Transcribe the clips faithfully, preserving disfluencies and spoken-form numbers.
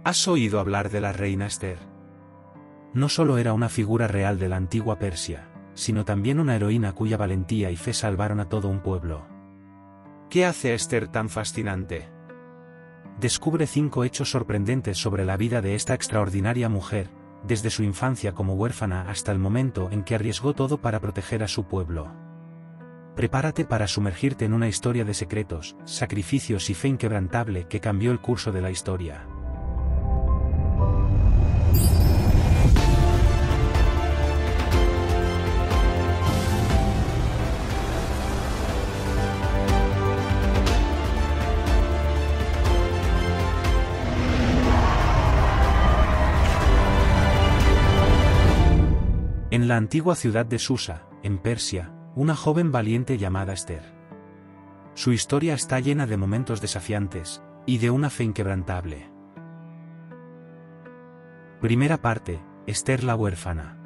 ¿Has oído hablar de la reina Esther? No solo era una figura real de la antigua Persia, sino también una heroína cuya valentía y fe salvaron a todo un pueblo. ¿Qué hace a Esther tan fascinante? Descubre cinco hechos sorprendentes sobre la vida de esta extraordinaria mujer, desde su infancia como huérfana hasta el momento en que arriesgó todo para proteger a su pueblo. Prepárate para sumergirte en una historia de secretos, sacrificios y fe inquebrantable que cambió el curso de la historia. En la antigua ciudad de Susa, en Persia, una joven valiente llamada Esther. Su historia está llena de momentos desafiantes, y de una fe inquebrantable. Primera parte, Esther la huérfana.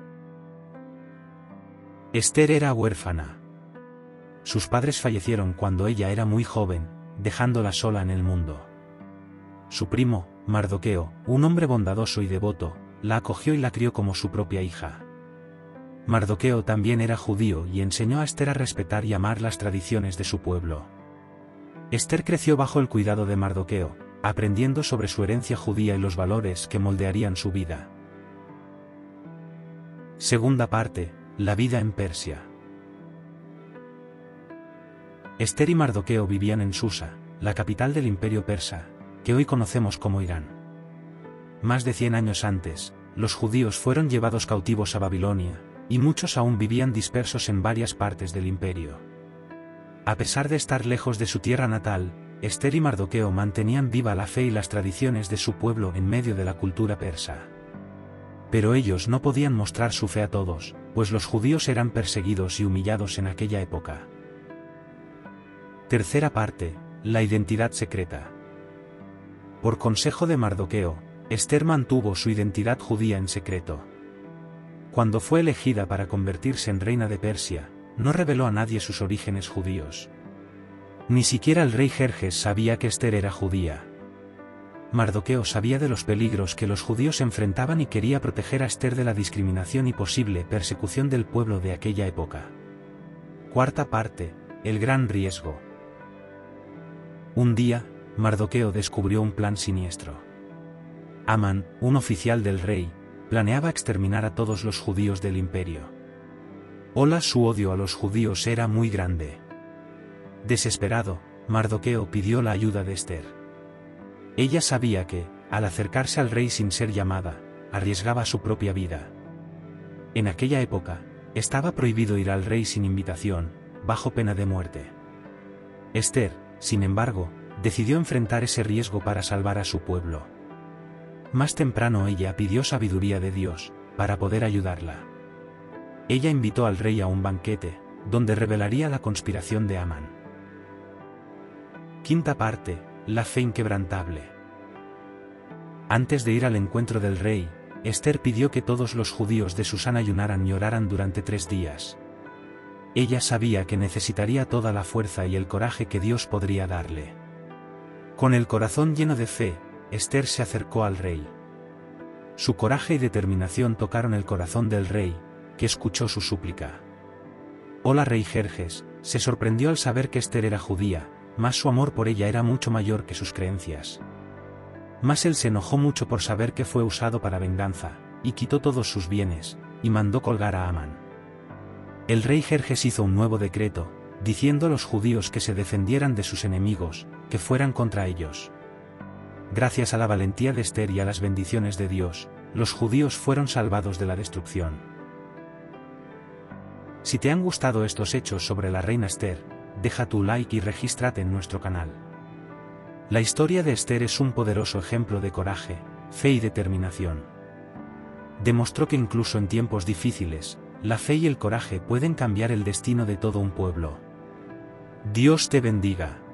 Esther era huérfana. Sus padres fallecieron cuando ella era muy joven, dejándola sola en el mundo. Su primo, Mardoqueo, un hombre bondadoso y devoto, la acogió y la crió como su propia hija. Mardoqueo también era judío y enseñó a Esther a respetar y amar las tradiciones de su pueblo. Esther creció bajo el cuidado de Mardoqueo, aprendiendo sobre su herencia judía y los valores que moldearían su vida. Segunda parte, la vida en Persia. Esther y Mardoqueo vivían en Susa, la capital del imperio persa, que hoy conocemos como Irán. Más de cien años antes, los judíos fueron llevados cautivos a Babilonia, y muchos aún vivían dispersos en varias partes del imperio. A pesar de estar lejos de su tierra natal, Esther y Mardoqueo mantenían viva la fe y las tradiciones de su pueblo en medio de la cultura persa. Pero ellos no podían mostrar su fe a todos, pues los judíos eran perseguidos y humillados en aquella época. Tercera parte, la identidad secreta. Por consejo de Mardoqueo, Esther mantuvo su identidad judía en secreto. Cuando fue elegida para convertirse en reina de Persia, no reveló a nadie sus orígenes judíos. Ni siquiera el rey Jerjes sabía que Esther era judía. Mardoqueo sabía de los peligros que los judíos enfrentaban y quería proteger a Esther de la discriminación y posible persecución del pueblo de aquella época. Cuarta parte, el gran riesgo. Un día, Mardoqueo descubrió un plan siniestro. Amán, un oficial del rey, planeaba exterminar a todos los judíos del imperio. Hola, su odio a los judíos era muy grande. Desesperado, Mardoqueo pidió la ayuda de Esther. Ella sabía que, al acercarse al rey sin ser llamada, arriesgaba su propia vida. En aquella época, estaba prohibido ir al rey sin invitación, bajo pena de muerte. Esther, sin embargo, decidió enfrentar ese riesgo para salvar a su pueblo. Más temprano ella pidió sabiduría de Dios, para poder ayudarla. Ella invitó al rey a un banquete, donde revelaría la conspiración de Amán. Quinta parte, la fe inquebrantable. Antes de ir al encuentro del rey, Esther pidió que todos los judíos de Susán ayunaran y oraran durante tres días. Ella sabía que necesitaría toda la fuerza y el coraje que Dios podría darle. Con el corazón lleno de fe, Esther se acercó al rey. Su coraje y determinación tocaron el corazón del rey, que escuchó su súplica. Hola, rey Jerjes, se sorprendió al saber que Esther era judía, mas su amor por ella era mucho mayor que sus creencias. Mas él se enojó mucho por saber que fue usado para venganza, y quitó todos sus bienes, y mandó colgar a Amán. El rey Jerjes hizo un nuevo decreto, diciendo a los judíos que se defendieran de sus enemigos, que fueran contra ellos. Gracias a la valentía de Esther y a las bendiciones de Dios, los judíos fueron salvados de la destrucción. Si te han gustado estos hechos sobre la reina Esther, deja tu like y regístrate en nuestro canal. La historia de Esther es un poderoso ejemplo de coraje, fe y determinación. Demostró que incluso en tiempos difíciles, la fe y el coraje pueden cambiar el destino de todo un pueblo. Dios te bendiga.